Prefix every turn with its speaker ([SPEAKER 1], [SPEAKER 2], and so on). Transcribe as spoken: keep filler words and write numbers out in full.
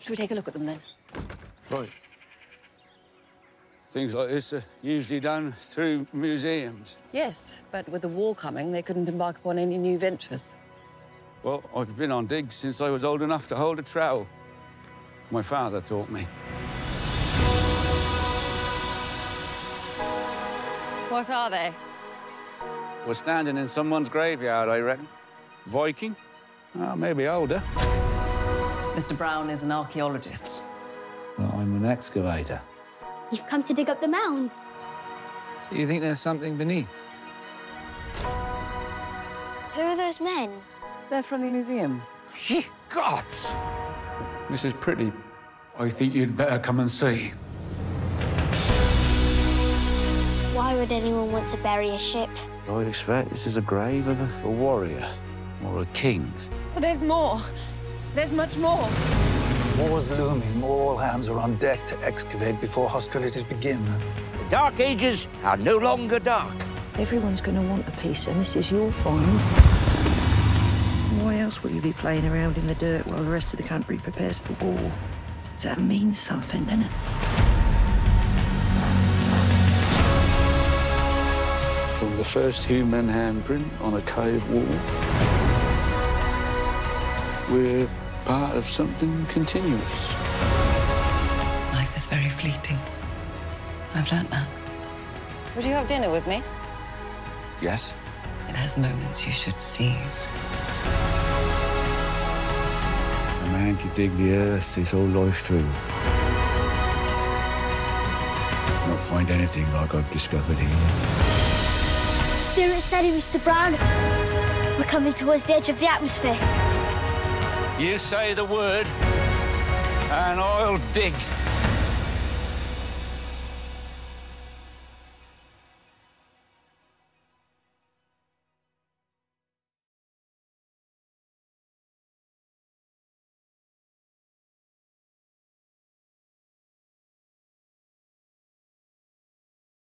[SPEAKER 1] Should we take a look at them, then?
[SPEAKER 2] Right. Things like this are usually done through museums.
[SPEAKER 1] Yes, but with the war coming, they couldn't embark upon any new ventures.
[SPEAKER 2] Well, I've been on digs since I was old enough to hold a trowel. My father taught me.
[SPEAKER 1] What are they?
[SPEAKER 2] We're standing in someone's graveyard, I reckon. Viking? Oh, maybe older.
[SPEAKER 1] Mister Brown is an archaeologist.
[SPEAKER 3] Well, I'm an excavator.
[SPEAKER 4] You've come to dig up the mounds.
[SPEAKER 3] So you think there's something beneath?
[SPEAKER 4] Who are those men?
[SPEAKER 1] They're from the museum.
[SPEAKER 3] Ye gods!
[SPEAKER 5] Missus Pretty, I think you'd better come and see.
[SPEAKER 4] Why would anyone want to bury a ship?
[SPEAKER 3] I'd expect this is a grave of a, a warrior or a king.
[SPEAKER 1] But there's more. There's much more.
[SPEAKER 6] War's looming. All hands are on deck to excavate before hostilities begin.
[SPEAKER 7] The Dark Ages are no longer dark.
[SPEAKER 8] Everyone's going to want a piece, and this is your find. Why else will you be playing around in the dirt while the rest of the country prepares for war? That means something, doesn't it?
[SPEAKER 2] From the first human handprint on a cave wall, we're part of something continuous.
[SPEAKER 1] Life is very fleeting. I've learnt that. Would you have dinner with me?
[SPEAKER 2] Yes?
[SPEAKER 1] It has moments you should seize.
[SPEAKER 2] A man could dig the earth his whole life through. Not find anything like I've discovered here.
[SPEAKER 4] Steer it steady, Mister Brown. We're coming towards the edge of the atmosphere.
[SPEAKER 7] You say the word, and I'll dig.